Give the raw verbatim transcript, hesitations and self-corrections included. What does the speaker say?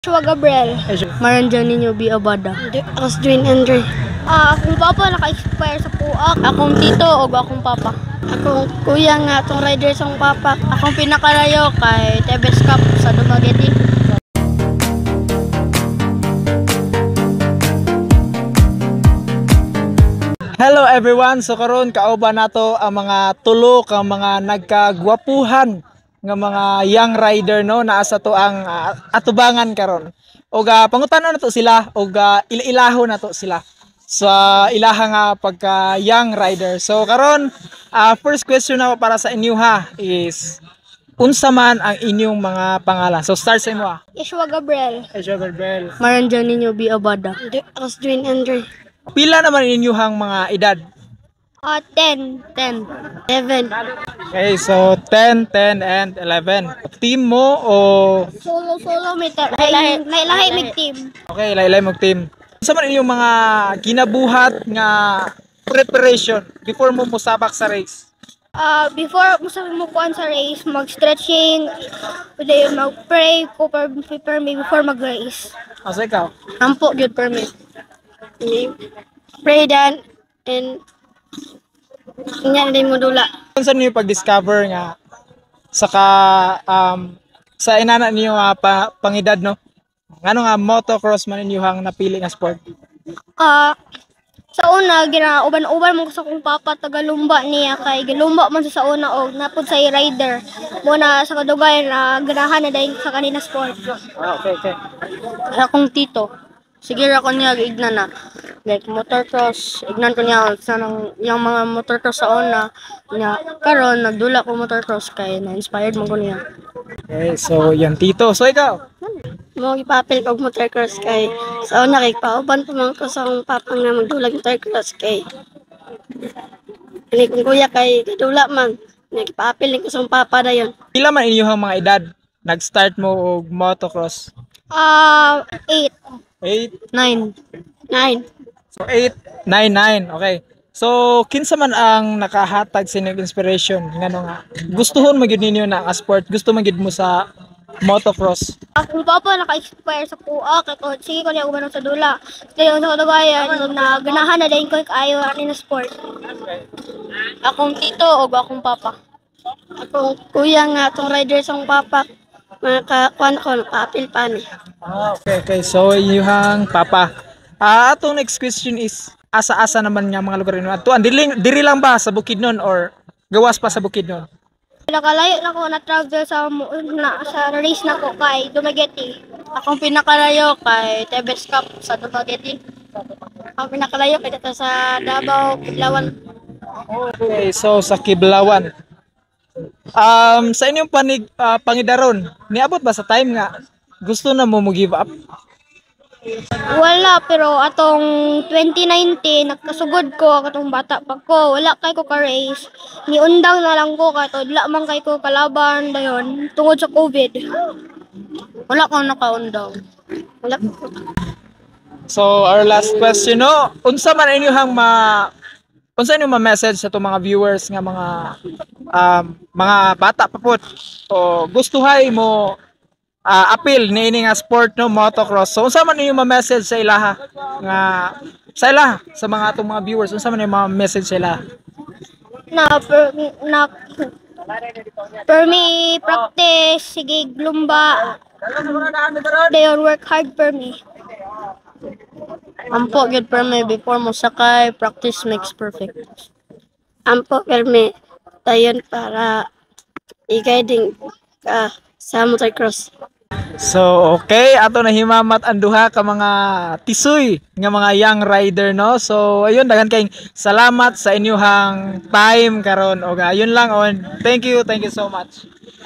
Joshua Gabriel. Maranjan ninyo B. Abada. Rosdwin Andre. Ah, akong papa naka-expire sa puak. Akong tito o akong papa. Akong kuya nga itong rider sa papa. Akong pinakalayo kay Tebes Cup sa Dumaguete. Hello everyone! So karon kauban nato ang mga tulo ka mga nagkagwapuhan nga mga young rider no naa sa to ang uh, atubangan karon. Og uh, pangutanon nato sila og uh, ila-ilaho nato sila sa ilaha nga pagka young rider. So karon uh, first question na para sa inyo ha is unsa man ang inyong mga pangalan. So start sa imo ah. Joshua Gabriel. Joshua Gabriel. Maranjan ninyo B. Abada. Rosdwin Andre. Pila naman inyong mga edad? Ah, ten. ten. Eleven. Okay, so ten, ten, and eleven. Team mo o... Solo, solo, may ta- lahi, lahi, lahi, may team. Okay, laylay mo team. Sa man inyong mga ginabuhat nga preparation before mo musabak sa race? Ah, before mo sa mo kuan sa race, mag-stretching, pwede yun mag-pray, prepare, prepare me before mag-race. Asa ikaw? Ampo gyud permit. Pray dan and inya din mo dula. Unsa niyo pag-discover nga saka um, sa inana niyo nga pa, pangedad no? Ngano nga motocross man ninyo hang napili nga sport? Ah, sa una gina uban-uban mo sa kong papa tagalumba niya kay gilumba man sa sa una og napud sa rider mo na sa kadugay na ganahan na dahil sa kanina sport. Ah, okay, okay. Akong tito. Sige ra ko niya ignan na. Like motocross, ignan ko niya sa nang yung mga motocross sa una niya. Karon nagdula ko motocross kay na-inspired mo ko niya. Okay, so yan tito. So ikaw? Mo gipapil kog motocross kay sa una kay pauban pa man ko sa akong papa nga magdulag motocross kay. Ani kung kuya kay dula man. Nagpapil ni ko sa akong papa dayon. Pila man inyong mga edad nag-start mo og motocross? Ah, eight. eight, nine. Nine. so eight, nine, nine. Okay. So kinsa man ang nakahatag sa inyong inspiration ngano nga gustuhon magyud ninyo na nga sport, gusto magyud mo sa motocross? Akong papa naka-expire sa puak kay ko sige ko niya uban sa dula. Dayon sa kadugayan na ganahan na dahil ko ayo ani na sport. Akong tito o akong papa. Akong kuya nga itong rider sa akong papa. Makakuan ko napapil pa ni. Ah, okay, okay. So iyuhang papa. Ah, atong next question is asa-asa naman nga mga lugar ninyo atuan? Diri, diri lang ba sa Bukidnon or gawas pa sa Bukidnon? Nakalayo na ko na travel sa mo- na, sa race na ko kay Dumaguete. Akong pinakalayo kay Tebes Cup sa Dumaguete. Ang pinakalayo kay dito sa Davao, Kidlawan. Okay, so sa Kiblawan. Um, sa inyong panig, ah, pangidaron, niabot ba sa time nga gusto na mo mo give up? Wala, pero atong twenty nineteen nagkasugod ko katong bata pa ko. Wala kay ko ka-race. Niundang na lang ko katod wala man kay ko kalaban dayon tungod sa COVID. Wala ko nakaundaw. Wala. So our last question no, unsa man inyong ma unsa inyong ma-message sa itong mga viewers nga mga um, mga bata pa pud o gustuhay mo uh, appeal ni ini nga sport no motocross. So unsa man inyong ma-message sa ilaha nga sa ilaha sa mga atong mga viewers, unsa man inyong ma-message sa ilaha? Na per, na per me practice sige glumba. Dayon work hard per me. Ampo gyud permi before mo sakay, practice makes perfect. Ampo perme dayon para i-guiding ka sa motocross. So okay, ato na himamat ang duha ka mga tisoy nga mga young rider no. So ayun daghan kayong salamat sa inyong time karon. Og ayun lang on. Thank you, thank you so much.